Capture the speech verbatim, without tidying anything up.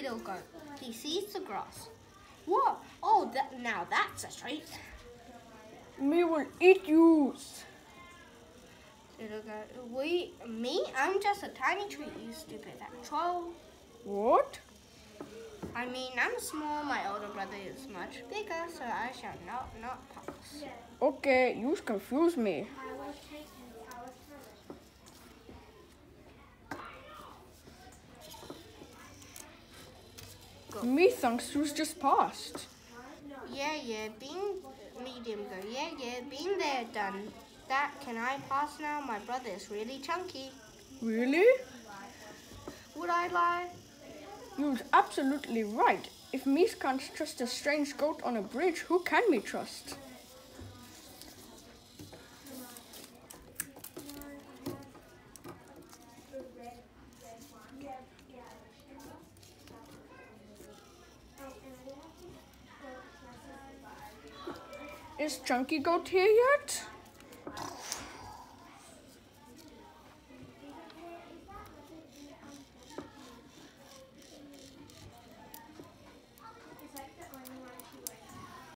little goat. He sees the grass. What? Oh, that, now that's a treat. Me will eat you. Little goat, we, me? I'm just a tiny tree, you stupid troll. What? I mean, I'm small, my older brother is much bigger, so I shall not, not pass. Okay, you confuse me. Go. Me thinks you just passed. Yeah, yeah, been medium go. Yeah, yeah, been there, done that. Can I pass now? My brother is really chunky. Really? Would I lie? You're absolutely right. If me can't trust a strange goat on a bridge, who can me trust? Is Chunky Goat here yet?